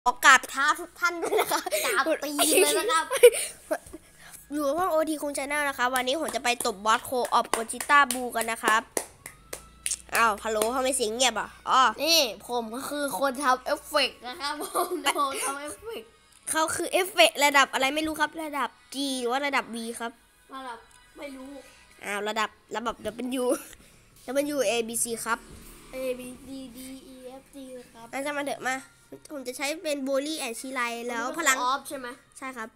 ขอกราบเท้าทุกท่านด้วยนะคะกราบตีนเลยนะครับอยู่ห้องโอทีคงชาแนลนะคะวันนี้ผมจะไปตบบอสโคออบโกจิต้าบูกันนะครับอ้าวฮัลโหลทำไมเสียงเงียบอ่ะอ๋อนี่ผมก็คือคนทำเอฟเฟกต์นะครับผมทำเอฟเฟกต์เขาคือเอฟเฟกต์ระดับอะไรไม่รู้ครับระดับ G หรือว่าระดับ B ครับระดับไม่รู้อ้าวระดับW W A B C ครับ A B D D E F G ครับงั้นจะมาเถอะมาผมจะใช้เป็นโบลี่แอนชีไลแล้วพลังออฟใช่ไหมใช่ครับ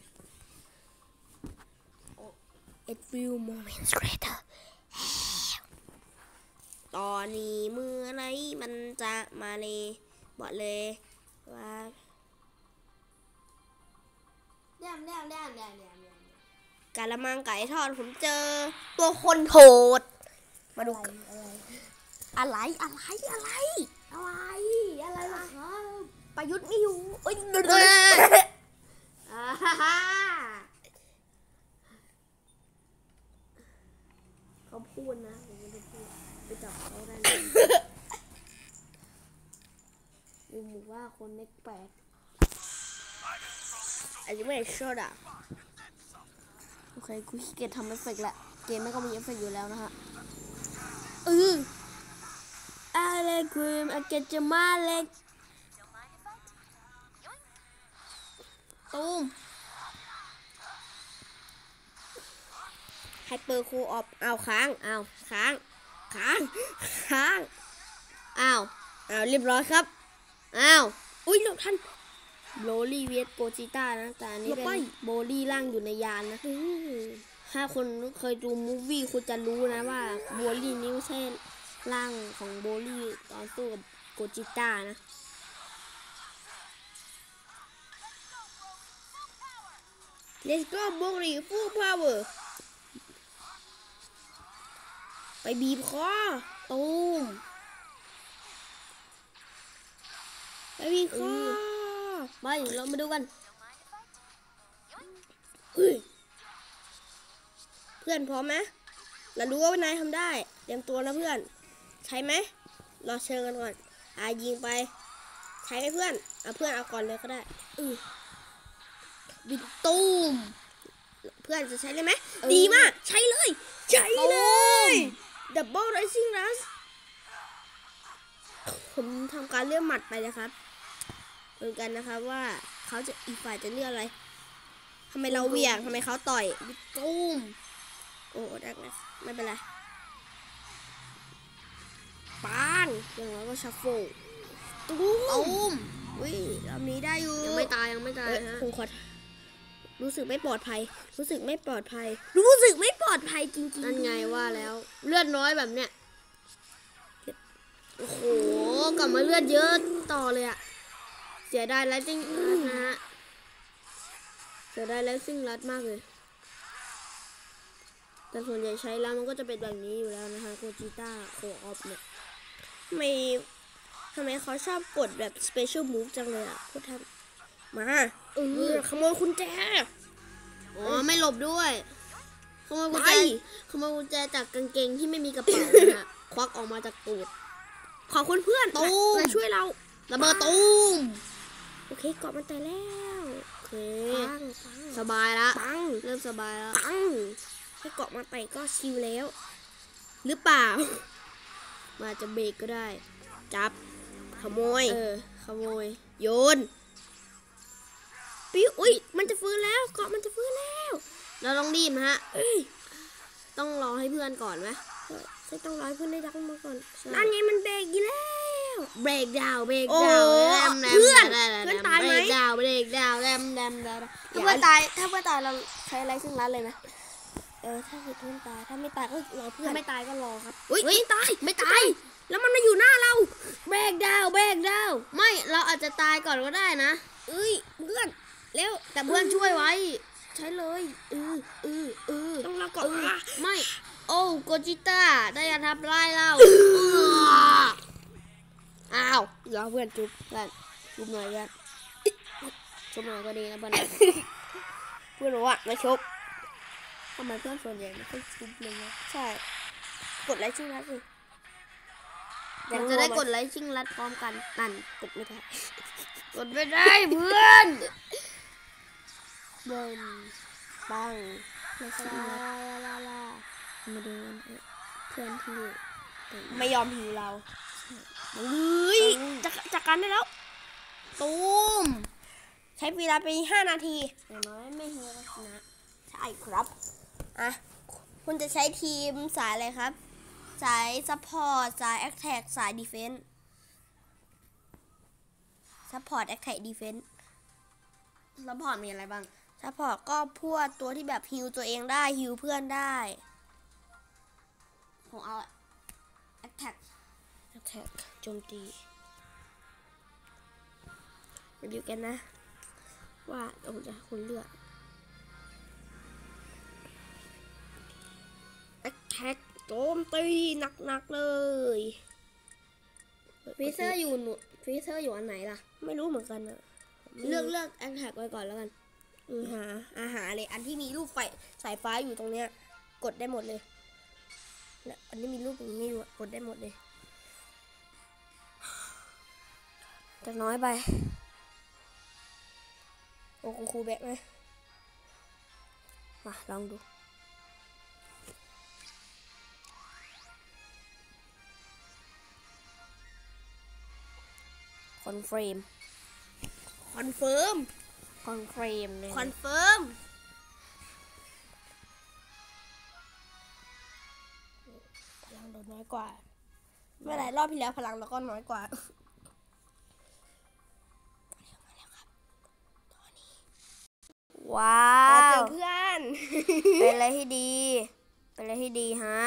A few moments later ตอนนี้เมื่อไรมันจะมาเลยบอกเลยว่าการละมังไก่ทอดผมเจอตัวคนโหดมาดูอะไรล่ะครับประยุทธ์ไม่อยู่เอ้ยเขาพูดนะผมไม่ได้พูดไปจับเขาได้เลยดูหมู่ว่าคนเล็กแปดอาจจะไม่ได้ชดอ่ะโอเคกูขี้เกียจทำเอฟเฟกต์แหละเกมไม่ก็มีเอฟเฟกต์อยู่แล้วนะฮะอะไรกูอาเกจมาเล็กตูมไฮเปอร์โคออฟเอาค้างอ้าวเรียบร้อยครับอ้าวอุ้ยหลบทันโบลี่เวสโกจิต้านะแต่อันนี้เป็นโบลี่ร่างอยู่ในยานนะถ้าคนเคยดูมูฟวี่คุณจะรู้นะว่าโบลี่นี่ไม่ใช่ร่างของโบลี่ตอนสู้กับโกจิต้านะ Let's go โบลี่ฟูลพาวเวอร์ไปบีบคอตูมไปบีบคอไปเรามาดูกันเฮ้ยเพื่อนพร้อมไหมเรารู้ว่านายทำได้เตรียมตัวนะเพื่อนใช่ไหมรอเชิญกันก่อนยิงไปใช้ไหมเพื่อนเพื่อนเอาก่อนเลยก็ได้บิดตูมเพื่อนจะใช้ได้ไหมดีมากใช้เลยดับเบิลไรซิ่งรัสผมทำการเลือกหมัดไปนะครับเหมือนกันนะครับว่าเขาจะอีกฝ่ายจะเลือกอะไรทำไมเราเหวี่ยงทำไมเขาต่อยบิดตูมโอ้ได้ไหมไม่เป็นไรปานอย่างน้อยก็ชัฟโฟตูมอุ้ยเรามีได้อยู่ยังไม่ตายผมขอรู้สึกไม่ปลอดภัยจริงๆนั่นไงว่าแล้วเลือดน้อยแบบเนี้ยโอ้โหกลับมาเลือดเยอะต่อเลยอะเสียดายแล้วจริงนะฮะเสียดายแล้วซิ่งรัดมากเลยแต่ส่วนใหญ่ใช้แล้วมันก็จะเป็นแบบนี้อยู่แล้วนะคะโกจิต้าโคออฟเนี่ยทำไมเขาชอบกดแบบ special move จังเลยอ่ะพูดทำมาขโมยกุญแจไม่หลบด้วยขโมยกุญแจจากกางเกงที่ไม่มีกระเป๋านะฮะควักออกมาจากตูดขอบคุณเพื่อนตูมช่วยเราระเบิดตูมโอเคเกาะมันแต่แล้วโอเคสบายละเริ่มสบายแล้วให้เกาะมาแต่ก็ชิลแล้วหรือเปล่ามาจะเบรกก็ได้จับขโมยโยนปิ้วอุ้ยมันจะฟื้นแล้วเกาะมันจะฟื้นแล้วเราต้องรีบฮะต้องรอให้เพื่อนก่อนไหมต้องรอให้เพื่อนได้ดังมาก่อนนั่นไงมันเบรกอีแล้วเบรกดาวเพื่อนตายไหมเบรกดาวแรมถ้าเพื่อนตายเราใช้อะไรซึ่งรัดเลยนะถ้าเพื่อนตายถ้าไม่ตายก็รอเพื่อนถ้าไม่ตายก็รอครับไม่ตายแล้วมันมาอยู่หน้าเราเบรกดาวไม่เราอาจจะตายก่อนก็ได้นะเพื่อนเร็วแต่เพื่อนช่วยไว้ใช้เลยต้องเราก่อนไม่โอ้โกจิต้าได้ยันทับไล่เราอ้าวรอเพื่อนจุ๊บหน่อยกันจุ๊บหน่อยก็ดีนะเพื่อนเพื่อนบอกว่าไม่ชุบทำไมเพื่อนส่วนใหญ่ไม่ค่อยชุบเลยนะใช่กดไลค์ชื่อนะสิอยากจะได้กดไลค์ชิงรัดพร้อมกันนั่นกดไม่ได้ กดไม่ได้เพื่อนเบิ้ลปังไม่ใช่ลามาดูเพื่อนที่ไม่ยอมหิวเราเฮ้ยจัดการได้แล้วตูมใช้เวลาไป5 นาทีอย่างน้อยไม่หิวนะใช่ครับอ่ะคุณจะใช้ทีมสายอะไรครับสายซัพพอร์ตสายแอคแท็กสายดีเฟนส์ซัพพอร์ตแอคแท็กดีเฟนส์แล้วพอร์ตมีอะไรบ้างซัพพอร์ตก็พวกตัวที่แบบฮิวตัวเองได้ฮิวเพื่อนได้ผมเอาแอคแท็กแท็กโจมตีมาดูกันนะ ว่าเราจะคุณเลือกแท็กโจมตีหนักๆเลยฟีเซอร์อยู่อันไหนล่ะไม่รู้เหมือนกันอะเลือกแอคแท็กไว้ก่อนแล้วกันหาอาหารเลยอันที่มีรูปไฟสายฟ้าอยู่ตรงเนี้ยกดได้หมดเลยและอันนี้มีรูปอย่างนี้อยู่กดได้หมดเลยแต่น้อยไปโอ้ครูแบกไหมมาลองดูคอนเฟิร์มเลยคอนเฟิร์มพลังเราน้อยกว่าเมื่อไหร่รอบที่แล้วพลังเราก็น้อยกว่าว้าเจวอเพื่อนเป็นอะไรที่ดีฮะ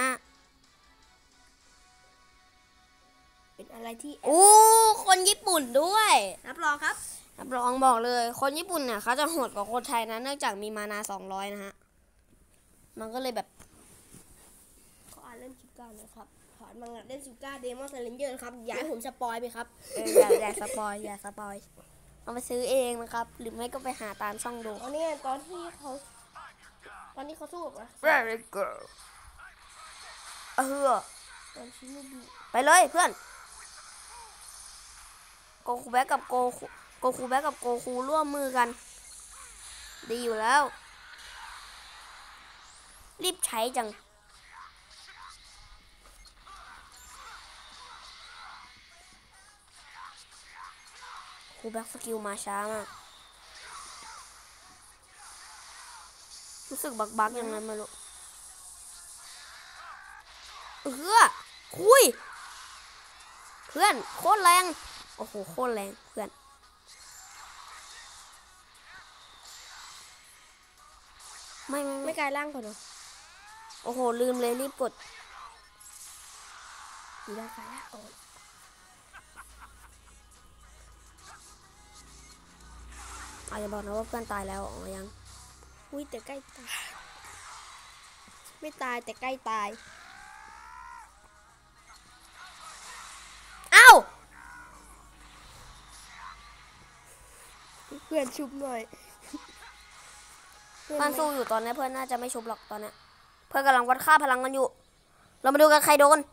เป็นอะไรที่อู้คนญี่ปุ่นด้วยรับรองครับรับรองบอกเลยคนญี่ปุ่นเนี่ยเขาจะโหดกว่าคนไทยนะเนื่องจากมีมานา200นะฮะมันก็เลยแบบเขาอ่านเล่น19นะครับถอนมังงะเล่น19 Demon Slayer ครับอย่าให้ผมสปอยไปครับอย่าสปอยเอาไปซื้อเองนะครับหรือไม่ก็ไปหาตามช่องดูตอนนี้ตอนที่เขาสู้กับ Very good ตอนชิโนบุไปเลยเพื่อนโกคูแบ็กกับโกคูร่วมมือกัน ดีอยู่แล้ว รีบใช้จังคูแบ็กสกิลมาช้ามากรู้สึกบักอย่างนั้นไม่รู้คุยเพื่อนโคตรแรงโอ้โหโคตรแรงเพื่อนไม่กลายร่างก่อนเหรอโอ้โหลืมเลยรีบกดดีแล้วกลายร่างก่อนอาจจะบอกนะว่าเพื่อนตายแล้วอ๋อยังอุ้ยแต่ใกล้ตายไม่ตายแต่ใกล้ตายอ้าวเพื่อนชุบหน่อยเพื่อนสู้อยู่ตอนนี้เพื่อนน่าจะไม่ชุบหรอกตอนนี้เพื่อนกำลังวัดค่าพลังกันอยู่เรามาดูกันใครโดน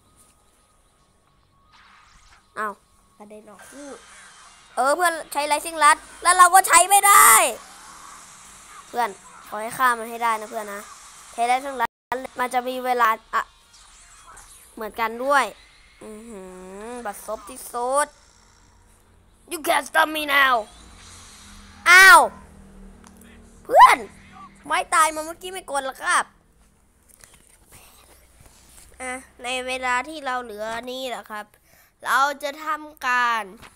อ้าวกระเด็นออกลูกเพื่อนใช้ไรซิ่งลัดแล้วเราก็ใช้ไม่ได้ เพื่อนขอให้ฆ่ามันให้ได้นะเพื่อนนะใช้ไรซิ่งลัดมันจะมีเวลาเหมือนกันด้วยบัดซบที่สุด You can't stop me now อ้าวเพื่อนไม่ตายมาเมื่อกี้ไม่กดหรอครับในเวลาที่เราเหลือนี่แหละครับ เราจะทำการ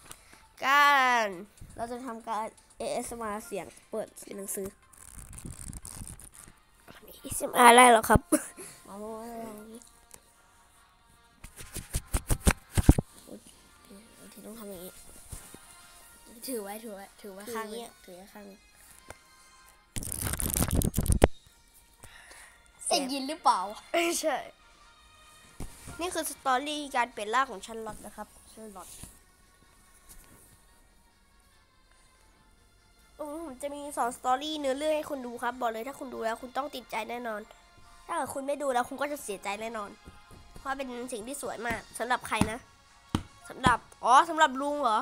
ASMR เสียงเปิดหนังสือ ASMR อะไรหรอครับต้องทำอย่างนี้ถือไว้ข้างนี้ถือไว้ข้างนี้ได้ยินหรือเปล่าไม่ใช่ นี่คือสตอรี่การเปลี่ยนร่างของชันลอตนะครับชันลอตผมจะมี2 สตอรี่เนื้อเรื่องให้คุณดูครับบอกเลยถ้าคุณดูแล้วคุณต้องติดใจแน่นอน ถ้าเกิดคุณไม่ดูแล้วคุณก็จะเสียใจแน่นอนเพราะเป็นสิ่งที่สวยมากสำหรับใครนะสำหรับลุงเหรอ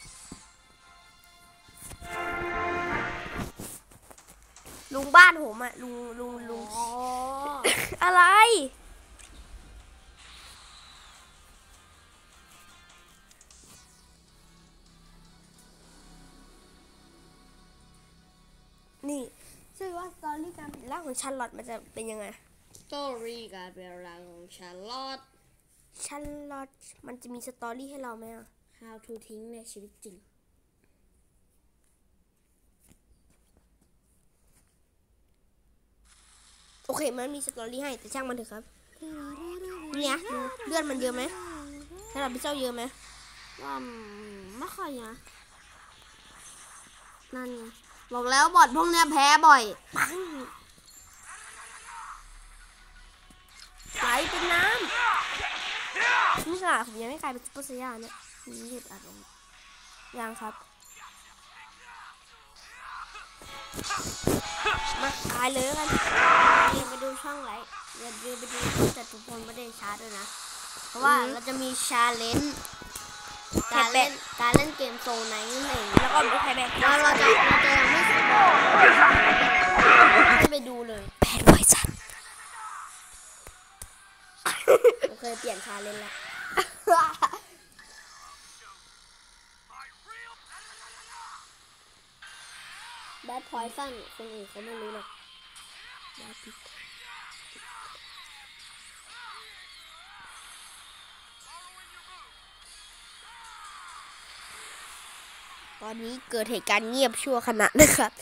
ลุงบ้านผมอะลุง อะไรนี่ชื่อว่าสตอรี่การเป็นร่างของชาร์ลอตมันจะเป็นยังไงสตอรี่การเป็นร่างของชาร์ลอตมันจะมีสตอรี่ให้เราไหมอะ How to ทิ้งในชีวิตจริงโอเคมันมีสตอรี่ให้แต่ช่างมันเถอะครับเนี่ยเลือดมันเยอะไหมถ้าเราพิเศษเยอะไหมว่าไม่ค่อยนะนั่นไงบอกแล้วบอดพวกเนี้ยแพ้บ่อยไหลเป็นน้ำนี่ขนาดผมยังไม่กลายเป็นซุปเปอร์ไซย่าเนี่ยนี่เห็ดอารมณ์ยังครับมาตายเลยกันอย่าไปดูช่องไลค์อย่าลืมไปดูแต่ทุกคนไม่ได้ชาร์จด้วยนะเพราะว่าเราจะมีชาเลนจ์การเล่นเกมโซนไหนนั่นเองแล้วก็มีใครแบกเราจะยังไม่สปอยให้ไปดูเลยแผนไว้จัดเราเคยเปลี่ยนชาเลนจ์แล้วแบทพอยสั้นคนอื่นเขาไม่รู้หรอกตอนนี้เกิดเหตุการณ์เงียบชั่วขณะนะครับ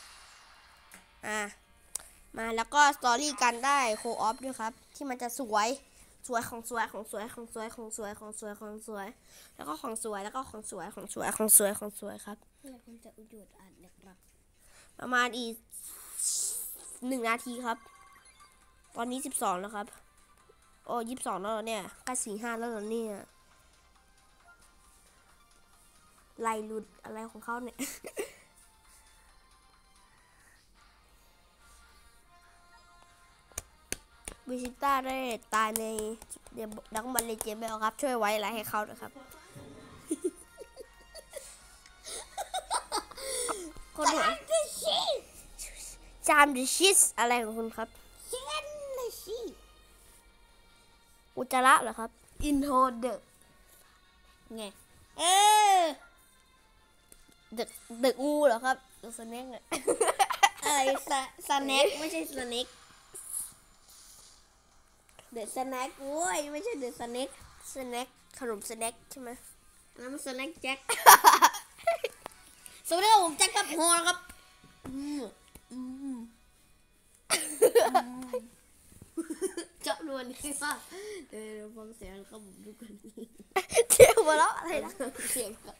มาแล้วก็สตอรี่กันได้โคออฟด้วยครับที่มันจะสวยของสวยแล้วก็ของสวยครับเราควรจะอุดมอ่านนะครับประมาณอีก1 นาทีครับตอนนี้12แล้วครับโอ้22แล้วเนี่ยใกล้45แล้วเนี่ยไล่หลุดอะไรของเขาเนี่ย วิชิต้าได้ตายในดักบัลเลเจเบลครับช่วยไว้อะไรให้เขาด้วยครับ คนหัวจามดิชิสอะไรของคุณครับอุจจาระเหรอครับอินโทเดอร์ไงเด็กงูเหรอครับเด็กสแน็คเนี่ยอะไรสแน็คไม่ใช่สแน็คเดอะสแน็คโว้ยไม่ใช่เดอะสแน็คสแน็คขนมสแน็คใช่ไหมนั่นมันสแน็คแจ็ค สวัสดีครับผมแจ็คกับโฮนะครับเจาะรวนนี่ว่าเราฟังเสียงครับผมดูกันเที่ยวมาแล้วอะไรนะเสียงครับ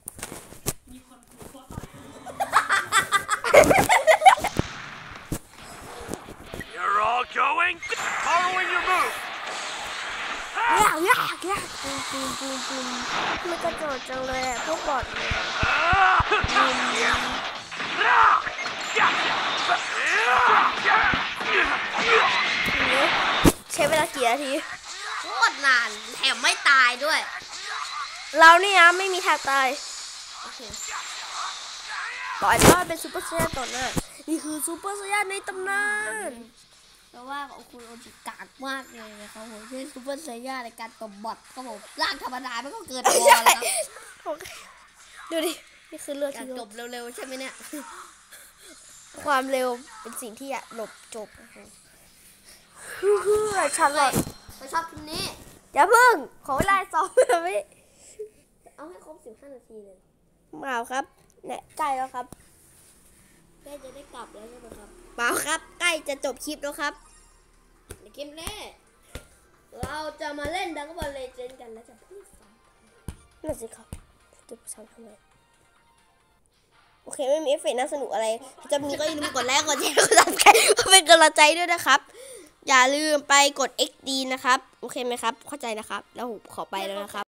You're all going. Following your move. ยากปูมมันกระโดดจังเลยพวกบอดเลยใช้เวลากี่นาทีโคตรนานแถมไม่ตายด้วยเรานี่นะไม่มีทางตายโอเคต่อยแล้วเป็นซูเปอร์ไซย่าต่อหน้านี่คือซูเปอร์ไซย่าในตำนานเพราะว่าของคุณโอจิกากมากเลยนะครับผมใช้ซูเปอร์ไซย่าในการตบบอทครับผมร่างธรรมดาไม่ก็เกินพอแล้วครับดูดินี่คือเลือดอยากที่จบเร็วๆใช่ไหมเนี่ยความเร็วเป็นสิ่งที่อยากหลบจบฉันหลอดถ้าชอบคลิปนี้อย่าพึ่งขอเวลา2 นาทีเอาให้ครบ15 นาทีเลยมาครับเนี่ยใกล้แล้วครับแม่จะได้กลับแล้วใช่ไหมครับมาครับใกล้จะจบคลิปแล้วครับในคลิปนี้เราจะมาเล่นดังบอลเลเจนด์กันนะจ๊ะพี่ฟังนั่นสิครับจะทำไมโอเคไม่มีเอฟเฟกต์น่าสนุกอะไรจะมีก็อย่าลืมกดไลค์กดแชร์กดซับสไครป์เป็นกำลังใจด้วยนะครับอย่าลืมไปกด XD นะครับโอเคไหมครับเข้าใจนะครับแล้วผมขอไปแล้วนะครับ